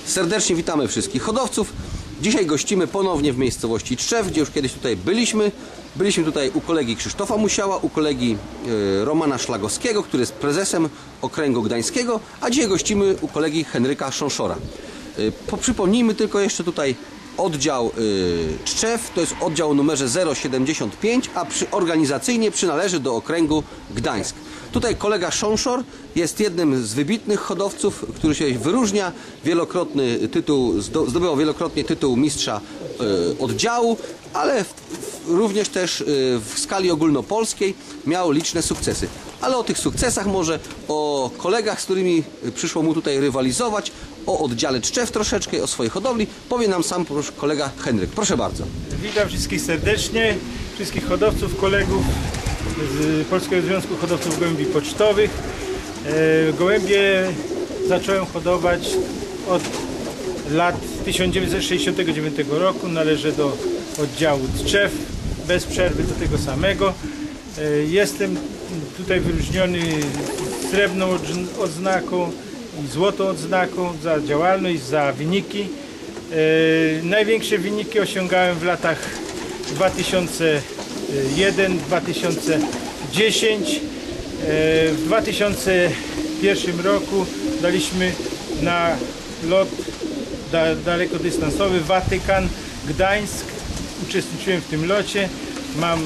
Serdecznie witamy wszystkich hodowców. Dzisiaj gościmy ponownie w miejscowości Tczew, gdzie już kiedyś tutaj byliśmy. Byliśmy tutaj u kolegi Krzysztofa Musiała, u kolegi Romana Szlagowskiego, który jest prezesem Okręgu Gdańskiego, a dzisiaj gościmy u kolegi Henryka Szonszora. Przypomnijmy tylko jeszcze tutaj oddział Tczew, to jest oddział o numerze 075, a organizacyjnie przynależy do Okręgu Gdańsk. Tutaj kolega Szonszor jest jednym z wybitnych hodowców, który się wyróżnia, zdobywał wielokrotnie tytuł mistrza oddziału, ale również też w skali ogólnopolskiej miał liczne sukcesy. Ale o tych sukcesach może, o kolegach, z którymi przyszło mu tutaj rywalizować, o oddziale Tczew troszeczkę, o swojej hodowli powie nam sam kolega Henryk. Proszę bardzo. Witam wszystkich serdecznie, wszystkich hodowców, kolegów z Polskiego Związku Hodowców Gołębi Pocztowych. Gołębie zacząłem hodować od lat 1969 roku. Należę do oddziału Tczew, bez przerwy do tego samego. Jestem tutaj wyróżniony srebrną odznaką i złotą odznaką za działalność, za wyniki. Największe wyniki osiągałem w latach 2001-2010. W 2001 roku daliśmy na lot dalekodystansowy Watykan, Gdańsk. Uczestniczyłem w tym locie. Mam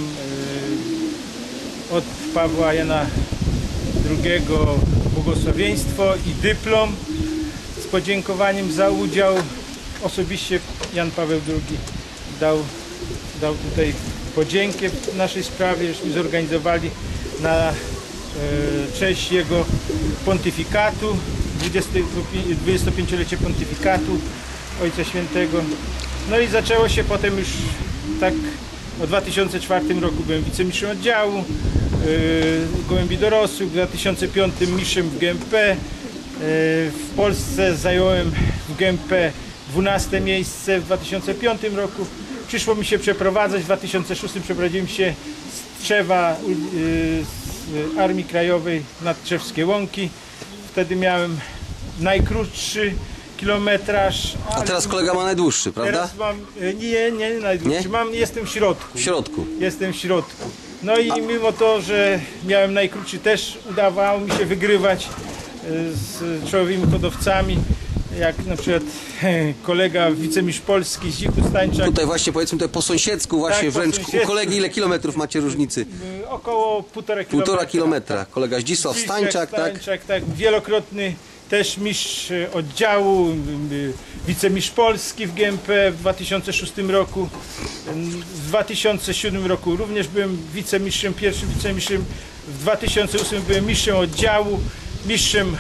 od Pawła Jana II błogosławieństwo i dyplom z podziękowaniem za udział. Osobiście Jan Paweł II dał tutaj podziękę w naszej sprawie, żeśmy zorganizowali na cześć jego pontyfikatu, 25-lecie pontyfikatu Ojca Świętego. No i zaczęło się potem już tak, w 2004 roku byłem wicemistrzem oddziału gołębi dorosłych, w 2005 mistrzem w GMP. W Polsce zająłem w GMP 12 miejsce w 2005 roku. Przyszło mi się przeprowadzać, w 2006 przeprowadziłem się z Tczewa, z Armii Krajowej nad Tczewskie Łąki. Wtedy miałem najkrótszy kilometraż. A teraz kolega ma najdłuższy, prawda? Teraz mam, nie najdłuższy, jestem w środku. W środku. Jestem w środku. No i mimo to, że miałem najkrótszy, też udawało mi się wygrywać z czołowymi hodowcami, jak na przykład kolega wicemistrz Polski Zdzichu Stańczak. Tutaj właśnie powiedzmy tutaj po sąsiedzku, właśnie tak, wręcz u kolegi ile kilometrów macie różnicy? Około 1,5 kilometra. Kolega Zdzisław Stańczak, tak. Wielokrotny też mistrz oddziału, wicemistrz Polski w GMP w 2006 roku. W 2007 roku również byłem wicemistrzem, pierwszym wicemistrzem. W 2008 byłem mistrzem oddziału, mistrzem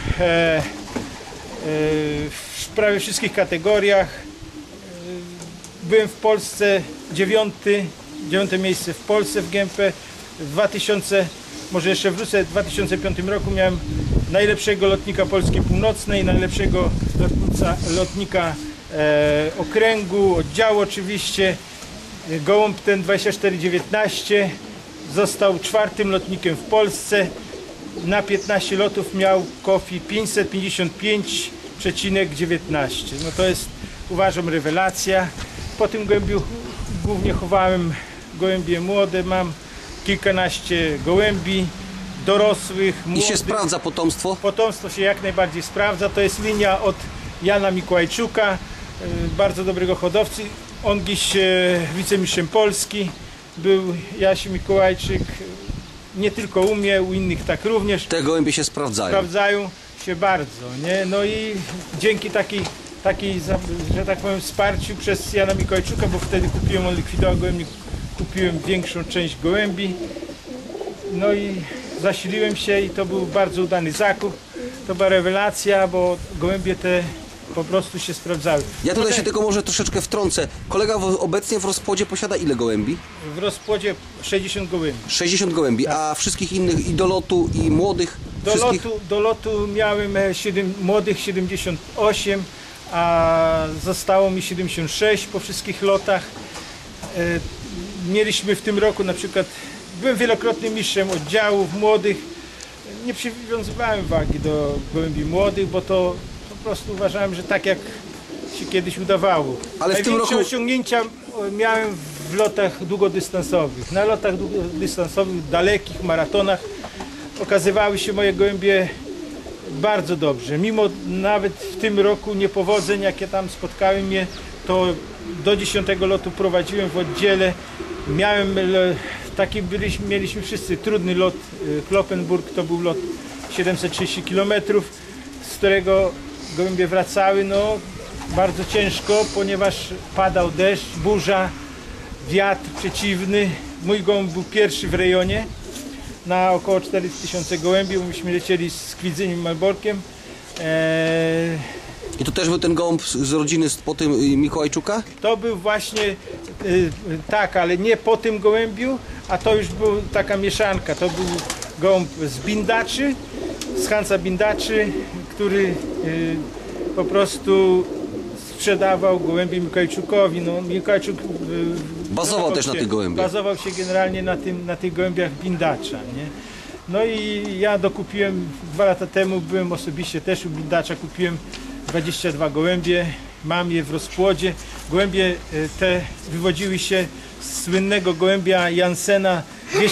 w prawie wszystkich kategoriach. Byłem w Polsce dziewiąte miejsce w Polsce w GMP. W 2005 roku miałem najlepszego lotnika Polski Północnej, najlepszego lotnika okręgu, oddziału oczywiście. Gołąb ten 2419 został 4. lotnikiem w Polsce. Na 15 lotów miał KOFI 555,19. No to jest, uważam, rewelacja. Po tym gołębiu głównie chowałem gołębie młode. Mam kilkanaście gołębi dorosłych, młodych. I się sprawdza potomstwo? Potomstwo się jak najbardziej sprawdza. To jest linia od Jana Mikołajczuka, bardzo dobrego hodowcy. On dziś wicemistrzem Polski był. Jaś Mikołajczyk nie tylko u mnie, u innych tak również. Te gołębie się sprawdzają. Sprawdzają się bardzo, nie? No i dzięki takiej, że tak powiem, wsparciu przez Jana Mikołajczuka, bo wtedy kupiłem, on likwidował gołębi, kupiłem większą część gołębi. No i zasiliłem się i to był bardzo udany zakup. To była rewelacja, bo gołębie te po prostu się sprawdzały. Ja tutaj się tylko może troszeczkę wtrącę. Kolega obecnie w rozpłodzie posiada ile gołębi? W rozpłodzie 60 gołębi. 60 gołębi, tak. A wszystkich innych i do lotu, i młodych? Do lotu miałem młodych 78, a zostało mi 76 po wszystkich lotach. Mieliśmy w tym roku na przykład, byłem wielokrotnym mistrzem oddziałów młodych. Nie przywiązywałem wagi do gołębi młodych, bo to po prostu uważałem, że tak jak się kiedyś udawało. Ale w tym Największe roku- osiągnięcia miałem w lotach długodystansowych. Na lotach długodystansowych, dalekich, maratonach okazywały się moje gołębie bardzo dobrze. Mimo nawet w tym roku niepowodzeń, jakie tam spotkały mnie, to do 10 lotu prowadziłem w oddziale. Mieliśmy wszyscy trudny lot. Kloppenburg to był lot 730 km, z którego gołębie wracały bardzo ciężko, ponieważ padał deszcz, burza, wiatr przeciwny. Mój gołąb był pierwszy w rejonie na około 4000 gołębi. Myśmy lecieli z Kwidzyniem i Malborkiem. I to też był ten gołąb z rodziny po tym Mikołajczuka? To był właśnie tak, ale nie po tym gołębiu, a to już była taka mieszanka. To był gołąb z Bindaczy, z Hansa Bindaczy, który po prostu sprzedawał gołębie Mikołajczukowi. Mikołajczuk Bazował też na tych gołębiach. Bazował się generalnie na tych gołębiach Bindacza, nie? No i ja dokupiłem 2 lata temu, byłem osobiście też u Bindacza, kupiłem 22 gołębie, mam je w rozpłodzie. Gołębie te wywodziły się z słynnego gołębia Jansena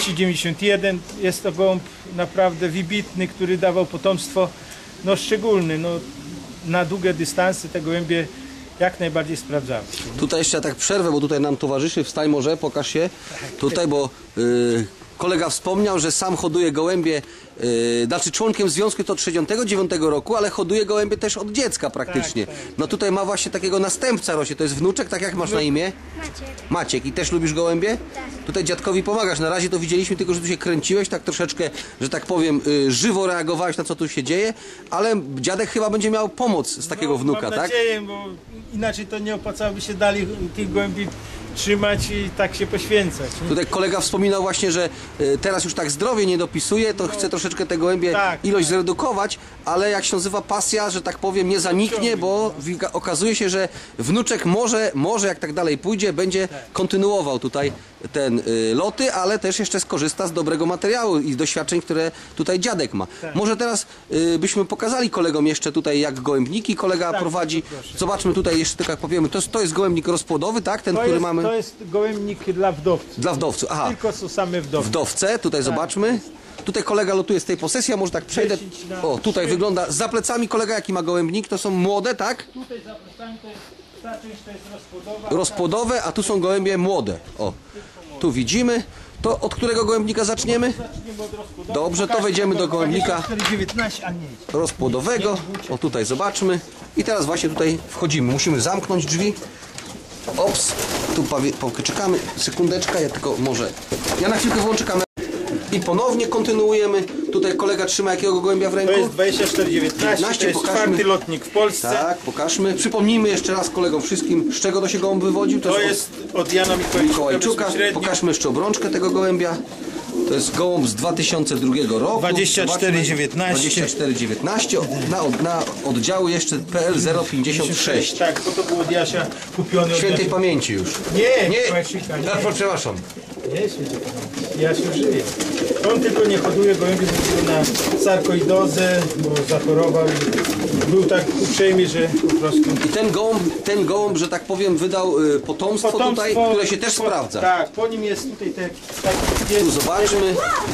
291. Jest to gołąb naprawdę wybitny, który dawał potomstwo szczególne. Na długie dystanse te gołębie jak najbardziej sprawdzały się. Tutaj jeszcze ja tak przerwę, bo tutaj nam towarzyszy, wstań może, pokaż się tutaj, bo kolega wspomniał, że sam hoduje gołębie, znaczy członkiem związku to od 1969 roku, ale hoduje gołębie też od dziecka praktycznie. Tak. No tutaj ma właśnie takiego następca rośnie, to jest wnuczek, tak jak masz na imię? Maciek. Maciek. I też lubisz gołębie? Tak. Tutaj dziadkowi pomagasz. Na razie to widzieliśmy tylko, że tu się kręciłeś, tak troszeczkę, że tak powiem, żywo reagowałeś na co tu się dzieje, ale dziadek chyba będzie miał pomoc z takiego wnuka, mam tak? nadzieję, bo inaczej to nie opłacałoby się dalej tych gołębi trzymać i tak się poświęcać. Nie? Tutaj kolega wspominał właśnie, że teraz już tak zdrowie nie dopisuje, to chce troszeczkę te gołębie ilość zredukować, ale jak się nazywa pasja, że tak powiem, nie zaniknie, bo okazuje się, że wnuczek może jak tak dalej pójdzie, będzie kontynuował tutaj ten loty, ale też jeszcze skorzysta z dobrego materiału i doświadczeń, które tutaj dziadek ma. Może teraz byśmy pokazali kolegom jeszcze tutaj, jak gołębniki kolega prowadzi. Zobaczmy tutaj jeszcze, tak jak powiemy, to jest gołębnik rozpłodowy, tak? Ten, który mamy... To jest gołębnik dla wdowców. Dla wdowców, aha. Tylko są same wdowce. Wdowce, tutaj zobaczmy. Tutaj kolega lotuje z tej posesji, a może tak przejdę. O, tutaj wygląda, za plecami kolega jaki ma gołębnik, to są młode, tak? Tutaj za plecami to jest, ta część to jest rozpłodowa. Rozpłodowe, a tu są gołębie młode. O, tu widzimy. To od którego gołębnika zaczniemy? Zaczniemy od rozpłodowy. Dobrze, to wejdziemy do gołębnika 19, a nie. rozpłodowego. O, tutaj zobaczmy. I teraz właśnie tutaj wchodzimy. Musimy zamknąć drzwi. Ops, tu czekamy. Sekundeczka, ja tylko może... Ja na chwilkę włączę kamerę. I ponownie kontynuujemy. Tutaj kolega trzyma jakiego gołębia w ręku? To jest 2419, to jest pokażmy. 4. lotnik w Polsce. Tak, pokażmy. Przypomnijmy jeszcze raz kolegom wszystkim, z czego to się gołąb wywodził. To jest od Jana od Mikołajczuka. bezpośrednio. Pokażmy jeszcze obrączkę tego gołębia. To jest gołąb z 2002 roku. 2419. 2419. Na oddziału jeszcze PL 056. Tak, bo to było od Jasia kupiony. Świętej pamięci już. Nie, Nie. Mikołajczyka, nie. Przepraszam. Nie, świętej pamięci. Jasiu żyje. On tylko nie hoduje gołębi ze względu na sarkoidozę, bo zachorował i był tak uprzejmy, że po prostu... I ten gołąb, że tak powiem, wydał potomstwo tutaj, które się też sprawdza. Tak, po nim jest tutaj Tu zobaczmy.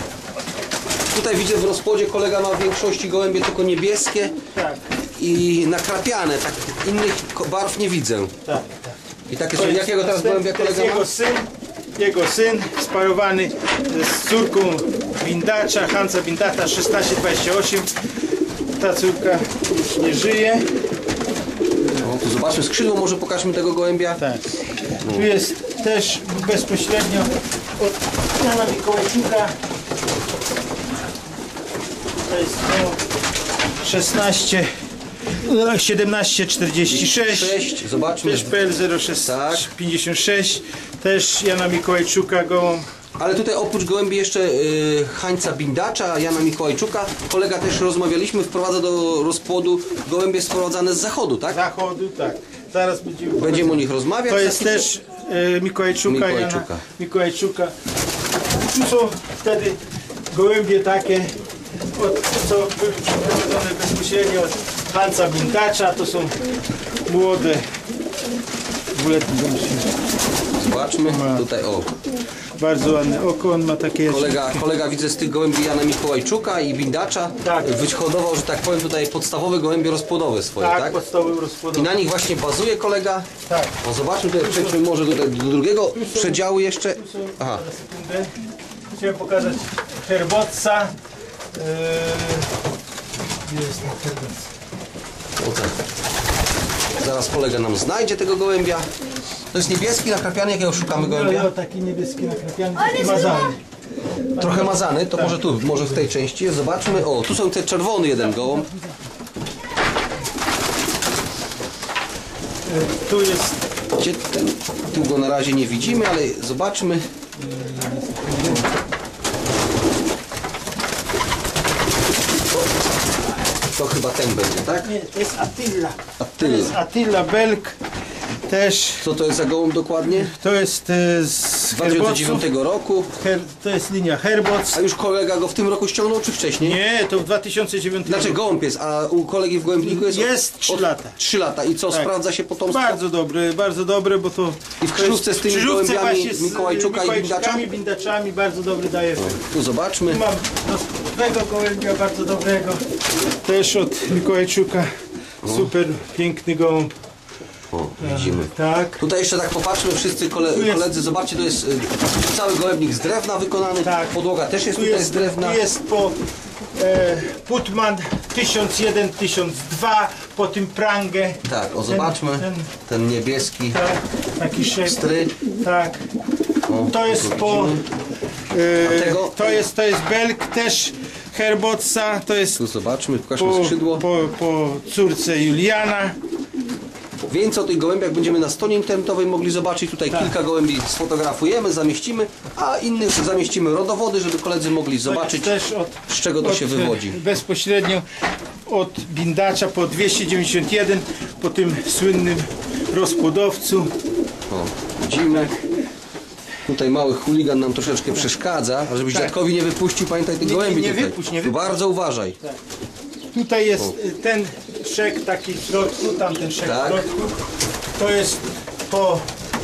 Tutaj widzę w rozpłodzie kolega ma w większości gołębie tylko niebieskie Tak, i nakrapiane, tak innych barw nie widzę. tak. I takie są, jakiego teraz gołębia to jest kolega ma? jego syn sparowany z córką Bindacza, Hansa Bindata 1628. Ta córka już nie żyje. O, tu zobaczmy skrzydło, może pokażmy tego gołębia. Tak. Tu jest też bezpośrednio od Jana Mikołajczuka. To jest 1746. Zobaczmy. Też PL 0656. Też Jana Mikołajczuka gołąb. Ale tutaj oprócz gołębi jeszcze Hańca Bindacza, Jana Mikołajczuka, kolega też rozmawialiśmy, wprowadza do rozpłodu gołębie sprowadzane z zachodu, tak? Zachodu, tak. Zaraz Będziemy o nich rozmawiać. To jest też Mikołajczuka, Jana Mikołajczuka. Tu są wtedy gołębie takie, co były przeprowadzone bezpośrednio od Hansa Bindacza, to są młode dwuletnie gąsie. Zobaczmy, tutaj o, Bardzo ładne oko, on ma takie... kolega widzę z tych gołębi Jana Mikołajczuka i Bindacza Tak. wyhodował, że tak powiem, tutaj podstawowe gołębie rozpłodowe swoje, tak? podstawowy I rozpłodowy. na nich właśnie bazuje kolega. Tak. O, zobaczmy, tutaj przejdźmy może do drugiego przedziału jeszcze. Aha, Sekundę. Chciałem pokazać Herbotsa. Gdzie jest ten Herbots? o tak. Zaraz kolega nam znajdzie tego gołębia. To jest niebieski nakrapiany, jakiego szukamy gołębia? No, taki niebieski nakrapiany, taki mazany. Trochę mazany, to może tu, może w tej części. Zobaczmy, o, tu są te czerwony jeden gołąb. Tu jest Gdzie ten? Tu go na razie nie widzimy, ale zobaczmy. To chyba ten będzie, tak? Nie, to jest Attila. Attila. To jest Attila Belk. Też Co to jest za gołąb dokładnie? to jest z 2009 roku. To jest linia Herbots. A już kolega go w tym roku ściągnął, czy wcześniej? Nie, to w 2009 Znaczy roku. gołąb jest, a u kolegi w gołębniku jest... Jest 3 lata. 3 lata. I co, Tak. sprawdza się potomstwo? Bardzo dobre, bo to... I w krzyżówce z tymi w krzyżówce gołębiami właśnie z Mikołajczuka i Mikołajczykami, Bindaczami bardzo dobry daje efekt. Tu zobaczmy. Tu mam nowego gołębia, bardzo dobrego. Też od Mikołajczuka. Super piękny gołąb. O, widzimy. Tak. Tutaj jeszcze tak popatrzmy, wszyscy koledzy, zobaczcie, to jest cały gołębnik z drewna wykonany, Tak. podłoga też jest Tu tutaj z drewna. Tu jest po Putman 1001, 1002, po tym prangę. Tak, o zobaczmy, ten niebieski Tak, taki szek. stry. Tak. O, To jest tu po... widzimy. A tego? To jest Belk też Herbotsa, to jest Tu zobaczmy, pokażmy po, skrzydło. po córce Juliana. Więcej o tych gołębiach będziemy na stronie internetowej mogli zobaczyć. Tutaj kilka gołębi sfotografujemy, zamieścimy, a innych zamieścimy rodowody, żeby koledzy mogli zobaczyć, Też z czego to się wywodzi. Bezpośrednio od Bindacza po 291, po tym słynnym rozpłodowcu. O, widzimy. Tutaj mały chuligan nam troszeczkę przeszkadza, a żebyś dziadkowi nie wypuścił, pamiętaj tych gołębi nie tutaj. wypuść, nie Tu wypuść. bardzo uważaj. Tutaj jest ten szek taki w środku, tamten szek Tak. w środku. To jest po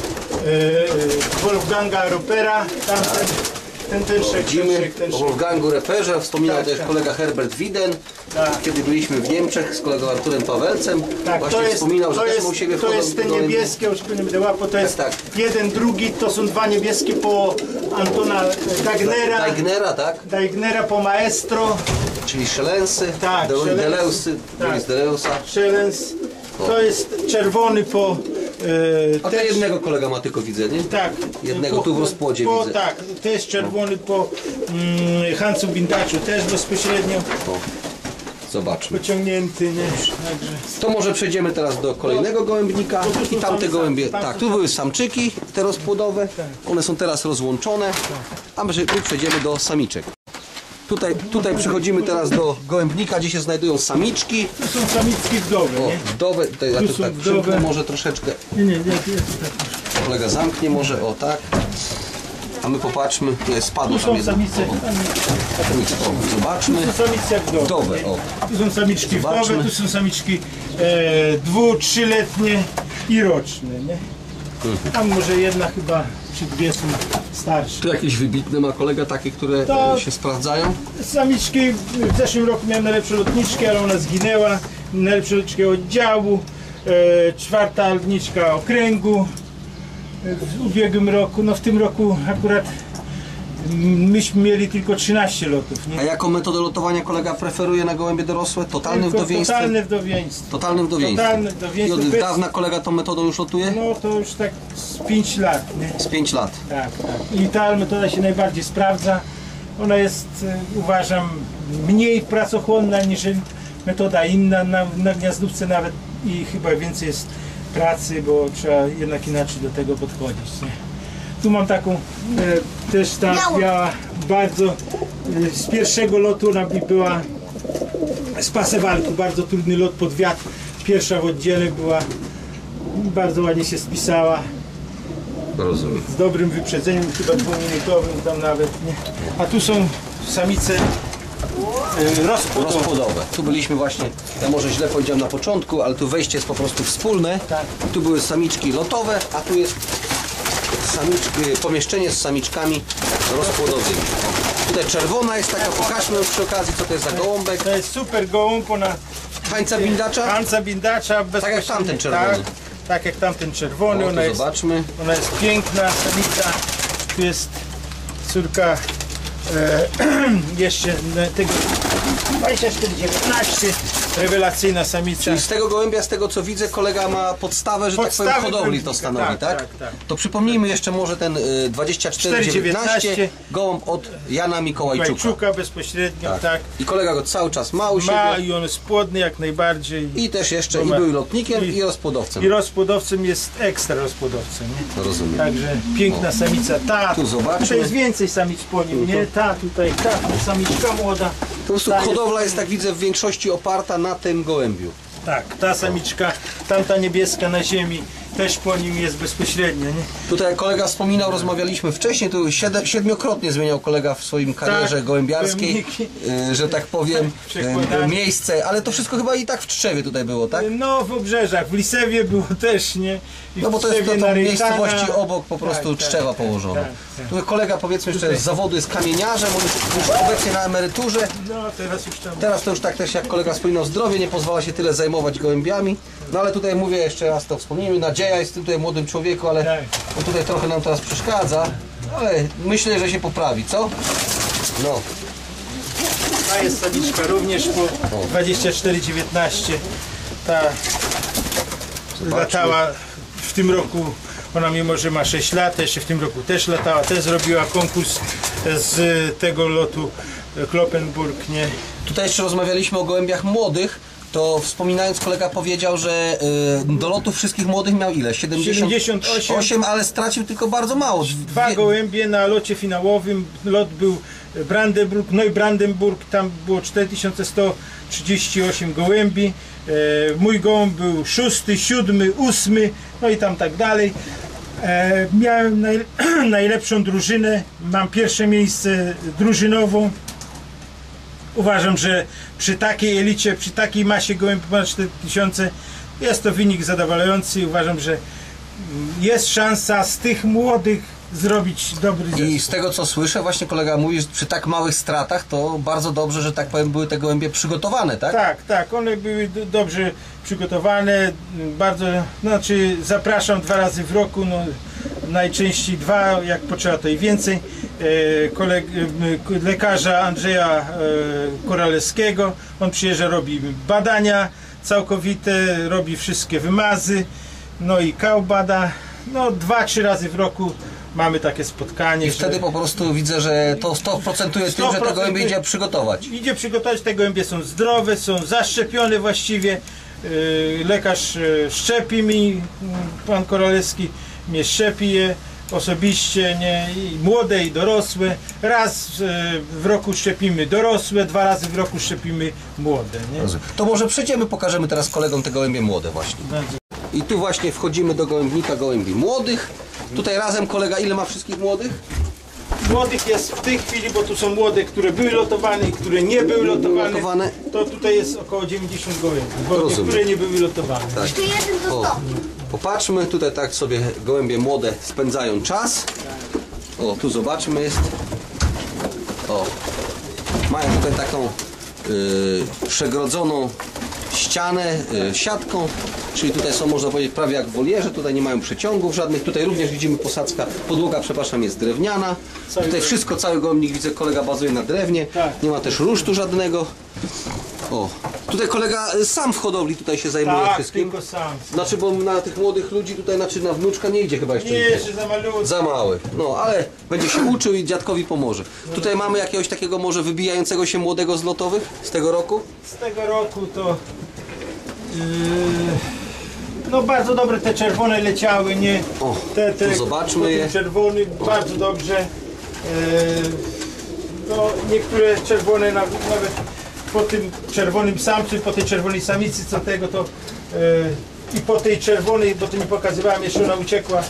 Wolfganga Ropera, tamten ten szek, Widzimy ten o szek. Wolfgangu Reperze, wspominał Tak, też tak. kolega Herbert Widen, Tak. kiedy byliśmy w Niemczech z kolegą Arturem Pawelcem. Tak, Właśnie wspominał, że też ma u siebie to jest te gołębi. niebieskie, już nie będę łapał, to jest Tak. jeden, drugi, to są dwa niebieskie po Antona Dagnera, Daignera, tak? Dagnera po Maestro, Czyli szelensy, Tak, szelensy. Deleusy, Tak. z Deleusa. Szelens, to jest czerwony po A to jednego kolega ma tylko widzę, nie? tak, Jednego tu w rozpłodzie widzę. Tak, to jest czerwony po Hansu Bindaczu, też bezpośrednio O, zobaczmy. pociągnięty, nie? Także To może przejdziemy teraz do kolejnego gołębnika tu są i tamte same gołębie. tam Tak, są tu były samczyki, te rozpłodowe. One są teraz rozłączone, a my tu przejdziemy do samiczek. Tutaj przechodzimy teraz do gołębnika, gdzie się znajdują samiczki. to są samiczki wdowy, O, nie? wdowe, tutaj ja Tu tu są tak wdowe. przymknę może troszeczkę. Nie, jest tak. Kolega zamknie może, o tak. A my popatrzmy, tu spadło Tu tam są jedno. samice, O, zobaczmy. tu są samice wdowe. Wdowe, nie? o. Tu są samiczki Zobaczmy. wdowe, tu są samiczki 2-, 3-letnie i roczne, nie? Tam może jedna chyba, czy dwie są starsze. Tu jakieś wybitne ma kolega takie, które To- się sprawdzają? Samiczki, w zeszłym roku miałem najlepszą lotniczkę, ale ona zginęła. Najlepszą lotniczkę oddziału, 4. lotniczka okręgu w ubiegłym roku. No w tym roku akurat myśmy mieli tylko 13 lotów. A Nie? jaką metodę lotowania kolega preferuje na gołębie dorosłe? Totalnym Tylko wdowieństwem? totalne wdowieństwo. Totalnym wdowieństwem. Totalne I wdowieństwo. od Bez- dawna kolega tą metodą już lotuje? No to już tak z 5 lat. Nie? Z 5 lat. Tak, tak. I ta metoda się najbardziej sprawdza. Ona jest, uważam, mniej pracochłonna niż metoda inna. Na gniazdówce nawet i chyba więcej jest pracy, bo trzeba jednak inaczej do tego podchodzić. Nie? Tu mam taką też ta biała, bardzo z pierwszego lotu ona mi była z pasewalku, bardzo trudny lot pod wiatr. Pierwsza w oddziale była, bardzo ładnie się spisała. Rozumiem. Z dobrym wyprzedzeniem, chyba 2-minutowym tam nawet, nie? A tu są samice rozpłodowe. Tu byliśmy właśnie, ja może źle powiedziałem na początku, ale tu wejście jest po prostu wspólne. Tak. Tu były samiczki lotowe, a tu jest pomieszczenie z samiczkami rozpłodowymi. Tutaj czerwona jest taka, pokażmy ją przy okazji, co to jest za gołąbek. To jest super gołąb, ona... Hańca bindacza? Hańca bindacza. Tak jak tamten czerwony. Tak jak tamten czerwony. O, Ona jest, zobaczmy. ona jest piękna, samica. Tu jest córka jeszcze tego 2419, rewelacyjna samica. Czyli z tego gołębia, z tego co widzę, kolega ma podstawę, że tak powiem, hodowli to stanowi, tak? Tak. To przypomnijmy jeszcze może ten 2419 gołąb od Jana Mikołajczuka. Mikołajczuka bezpośrednio, tak. I kolega go cały czas ma u siebie. Ma i on jest płodny jak najbardziej. I też jeszcze i był lotnikiem i rozpłodowcem. I rozpłodowcem jest ekstra rozpłodowcem, nie? Rozumiem. Także piękna samica. Ta, Tu zobaczmy. tutaj jest więcej samic po nim, nie? Ta tutaj, ta samiczka młoda. Po prostu Ta hodowla jest, tak widzę, w większości oparta na tym gołębiu. Tak, ta samiczka, tamta niebieska na ziemi, też po nim jest bezpośrednio, nie? Tutaj jak kolega wspominał, rozmawialiśmy wcześniej, tu siedmiokrotnie zmieniał kolega w swoim karierze Tak, gołębiarskiej, gołębniki. Że tak powiem, Przekładane. miejsce, ale to wszystko chyba i tak w Tczewie tutaj było, tak? No w Obrzeżach, w Lisewie było też, nie? I w No bo to jest Tczewie to na miejscowości Rejtana. obok po prostu Tak, Tczewa tak, położone. tak. Tutaj kolega, powiedzmy jeszcze z zawodu jest kamieniarzem, on już obecnie na emeryturze. No teraz już tam... Teraz to już tak też jak kolega wspominał, zdrowie nie pozwala się tyle zajmować gołębiami. No ale tutaj mówię jeszcze raz to wspomnijmy, nadzieja jest tutaj młodym człowieku, ale Tak. on tutaj trochę nam teraz przeszkadza. Ale myślę, że się poprawi, co? No. Ta jest samiczka również po 2419. Ta latała w tym roku, ona mimo że ma 6 lat, jeszcze w tym roku też latała, też zrobiła konkurs z tego lotu Kloppenburg, nie? Tutaj jeszcze rozmawialiśmy o gołębiach młodych. To wspominając, kolega powiedział, że do lotów wszystkich młodych miał ile? 78, ale stracił tylko bardzo mało. Dwa gołębie na locie finałowym. Lot był Brandenburg, Neubrandenburg, tam było 4138 gołębi. Mój gołąb był 6, 7, 8, no i tam tak dalej. Miałem najlepszą drużynę, mam pierwsze miejsce drużynową. Uważam, że przy takiej elicie, przy takiej masie gołębi ponad 4000 jest to wynik zadowalający. Uważam, że jest szansa z tych młodych zrobić dobry zespół. I z tego co słyszę, właśnie kolega mówi, że przy tak małych stratach to bardzo dobrze, że tak powiem, były te gołębie przygotowane, tak? Tak, one były dobrze przygotowane, bardzo, znaczy zapraszam 2 razy w roku, no, najczęściej 2, jak potrzeba to i więcej. Lekarza Andrzeja Koralewskiego, on przyjeżdża, robi badania całkowite, robi wszystkie wymazy, no i kał bada, no 2-3 razy w roku mamy takie spotkanie. I wtedy po prostu widzę, że to 100% tym, że te gołębie idzie przygotować. Idzie przygotować, te gołębie są zdrowe, są zaszczepione właściwie. Lekarz szczepi mi, pan Koralewski mnie szczepi je osobiście, nie? I młode i dorosłe. Raz w roku szczepimy dorosłe, 2 razy w roku szczepimy młode. Nie? To może przejdziemy, pokażemy teraz kolegom te gołębie młode właśnie. I tu właśnie wchodzimy do gołębnika gołębi młodych. Tutaj razem kolega ile ma wszystkich młodych? Młodych jest w tej chwili, bo tu są młode, które były lotowane i które nie były lotowane. To tutaj jest około 90 gołębi, bo niektóre nie były lotowane. Tak. O, popatrzmy, tutaj tak sobie gołębie młode spędzają czas. O, tu zobaczmy jest. O, mają tutaj taką przegrodzoną ścianę siatką, czyli tutaj są, można powiedzieć, prawie jak w wolierze, tutaj nie mają przeciągów żadnych, tutaj również widzimy posadzka, podłoga, przepraszam, jest drewniana, tutaj wszystko, cały gołębnik, widzę, kolega bazuje na drewnie, nie ma też rusztu żadnego. O, tutaj kolega sam w hodowli tutaj się zajmuje wszystkim. Tylko sam. Znaczy, bo na tych młodych ludzi tutaj, znaczy na wnuczka nie idzie chyba jeszcze. Nie, jeszcze za malutki. Za mały. No, ale będzie się uczył i dziadkowi pomoże. Tutaj mamy jakiegoś takiego może wybijającego się młodego z lotowych z tego roku? Z tego roku to no bardzo dobre te czerwone leciały, nie? O, tu zobaczmy je. Czerwony bardzo dobrze. No, niektóre czerwone nawet po tym czerwonym samcu, po tej czerwonej samicy, co tego to i po tej czerwonej, bo to mi pokazywałem, jeszcze ona uciekła,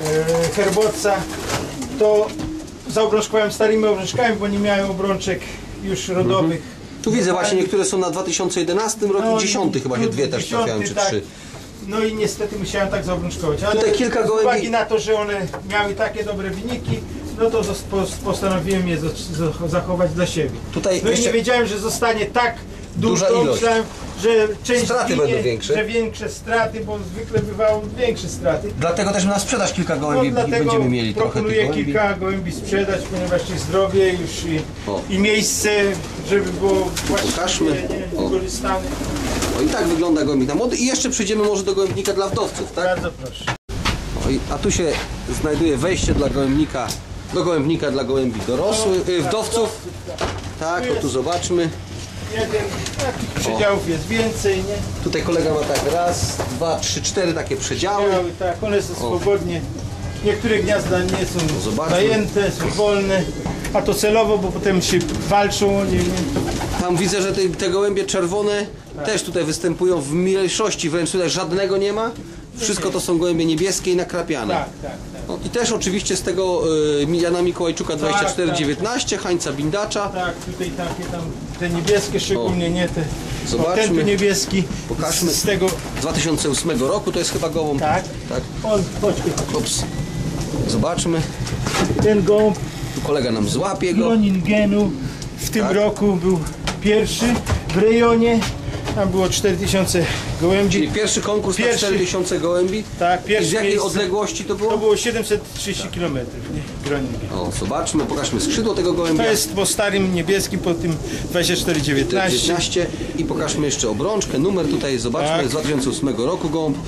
herbowca, to zaobrączkowałem starymi obrączkami, bo nie miałem obrączek już rodowych. Tu widzę właśnie, niektóre są na 2011 rok i 10 chyba się dwie też trafiają, czy 3. No i niestety musiałem tak zaobrączkować. Ale Tutaj kilka z gołębi- uwagi na to, że one miały takie dobre wyniki, no to postanowiłem je zachować dla siebie. Tutaj no i jeszcze- nie wiedziałem, że zostanie tak Duża dużo. ilość. Myślałem, że część Straty ginie, będą większe. że większe straty, bo zwykle bywały większe straty. Dlatego też na sprzedaż kilka No, gołębi dlatego będziemy mieli trochę tych proponuję gołębi. kilka gołębi sprzedać, ponieważ ich zdrowie już O. i miejsce, żeby było właściwie Pokażmy. O. wykorzystane. O, i tak wygląda gołębnik na młody. I jeszcze przejdziemy może do gołębnika dla wdowców, tak? Bardzo proszę. O, a tu się znajduje wejście dla gołębnika, do gołębnika dla gołębi dorosłych, wdowców. Tak, o tu zobaczmy. Jeden, takich przedziałów jest więcej, nie? Tutaj kolega ma tak raz, dwa, trzy, cztery takie przedziały. Przedziały, tak, one są swobodnie. Niektóre gniazda nie są zobaczmy. zajęte, są wolne, a to celowo, bo potem się walczą o nie. Tam widzę, że te gołębie czerwone też tutaj występują w mniejszości, wręcz tutaj żadnego nie ma. Wszystko to są gołębie niebieskie i nakrapiane. Tak, tak, tak. No, i też oczywiście z tego Jana Mikołajczuka 2419, Hańca Bindacza. Tak, tutaj takie tam, te niebieskie szczególnie, nie te. Zobaczmy. O, ten tu niebieski, Pokażmy. z tego, Z 2008 roku to jest chyba gołąb. tak. Tak. On, chodź, Ups. Zobaczmy. ten gołąb Tu kolega nam złapie go. Groningenu w tym Tak. roku był pierwszy w rejonie. Tam było 4000 gołębi. Czyli pierwszy konkurs na Pierwszy. 4000 gołębi. Tak, I pierwsze z jakiej miejsce. odległości to To było? było 730 km, nie? Groningen. O, zobaczmy, pokażmy skrzydło tego gołębia. To jest po starym niebieskim, po tym 2419. 19 i pokażmy jeszcze obrączkę, numer tutaj zobaczmy, Tak. z 2008 roku gołąb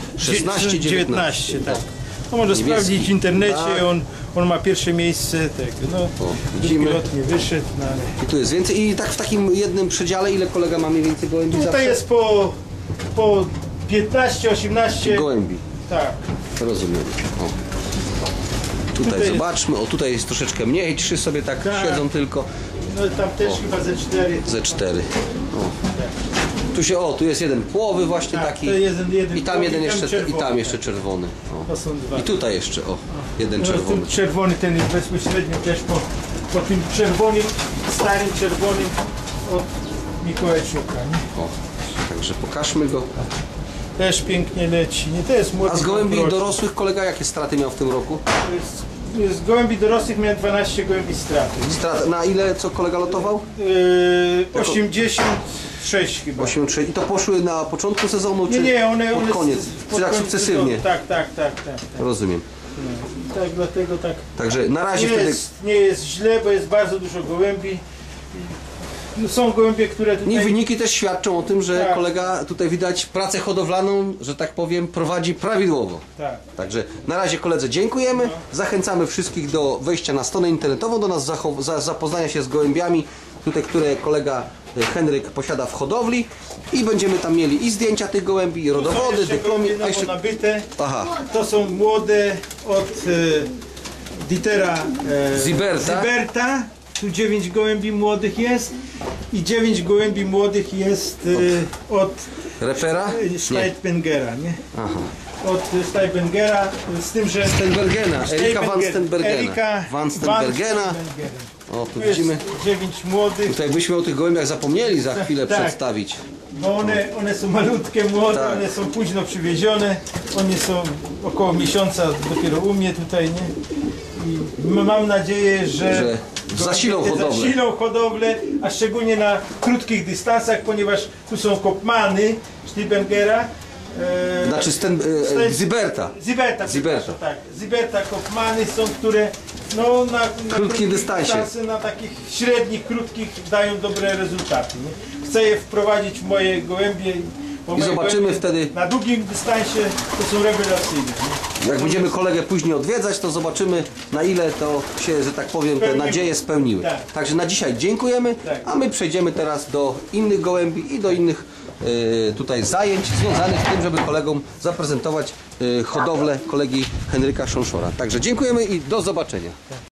1619. tak. No może Niebieski. sprawdzić w internecie, Tak. on ma pierwsze miejsce tego. No, widzimy. pilot nie wyszedł, no, ale... I tu jest więcej. I tak w takim jednym przedziale ile kolega ma mniej więcej gołębi Tutaj zawsze? jest po 15, 18. Gołębi. Tak. Rozumiem. O. Tutaj Tutaj zobaczmy, o tutaj jest troszeczkę mniej, 3 sobie tak, Tak. siedzą tylko, No tam też chyba ze 4. ze 4. Tu jest jeden płowy właśnie Tak, taki to jeden i tam płowy, jeden i tam jeszcze, czerwony, i tam tak. jeszcze czerwony. O. To są dwa. I tutaj jeszcze, o, jeden No, czerwony. ten czerwony, ten jest bezpośrednio też po tym czerwonym, starym czerwonym od Mikołajczuka. Nie? O. Także pokażmy go. Też pięknie leci. Nie? To jest młody. A z gołębi gołąb. dorosłych kolega jakie straty miał w tym roku? Z gołębi dorosłych miałem 12 gołębi straty. Strat, na ile co kolega lotował? 86 chyba. 8,3. I to poszły na początku sezonu, czy Nie, one pod koniec? Czy tak koniec sukcesywnie? sezonu. Tak. Rozumiem. Tak, dlatego tak. Także na razie wtedy Nie jest źle, bo jest bardzo dużo gołębi. No, są gołębie, które tutaj... nie, wyniki też świadczą o tym, że Tak. kolega tutaj widać pracę hodowlaną, że tak powiem, prowadzi prawidłowo. Tak. Także na razie koledze dziękujemy. Zachęcamy wszystkich do wejścia na stronę internetową, do nas zapoznania się z gołębiami, tutaj, które kolega Henryk posiada w hodowli i będziemy tam mieli i zdjęcia tych gołębi, i rodowody, Są jeszcze dyplomy. gołębie nowo nabyte. Aha, To są młode od Dietera Ziberta. Tu 9 gołębi młodych jest i 9 gołębi młodych jest od repera? Nie. Steinbengera, nie? Aha. Od Steinbengera, z tym, że... Stenbergena, Erika van Stenbergena. Erika Van Stenbergena. O, tu Tu jest widzimy. 9 młodych, Tutaj byśmy o tych gołębiach zapomnieli za chwilę Tak. przedstawić. bo one są malutkie, młode, Tak. one są późno przywiezione, one są około miesiąca dopiero u mnie tutaj, nie? I mam nadzieję, że zasilą hodowlę. zasilą hodowlę, a szczególnie na krótkich dystansach, ponieważ tu są kopmany Steinbengera. Znaczy Ziberta. Ziberta, tak. Ziberta kopmany są, które no, na Krótkim dystansie. Na takich średnich, krótkich dają dobre rezultaty. Nie? Chcę je wprowadzić w moje gołębie. bo moje zobaczymy gołębie wtedy- Na długim dystansie to są rewelacyjne. Nie? Jak będziemy kolegę później odwiedzać, to zobaczymy, na ile to się, że tak powiem, te Spełniły. nadzieje spełniły. Tak. Także na dzisiaj dziękujemy, Tak. a my przejdziemy teraz do innych gołębi i do innych tutaj zajęć związanych z tym, żeby kolegom zaprezentować hodowlę kolegi Henryka Szonszora. Także dziękujemy i do zobaczenia.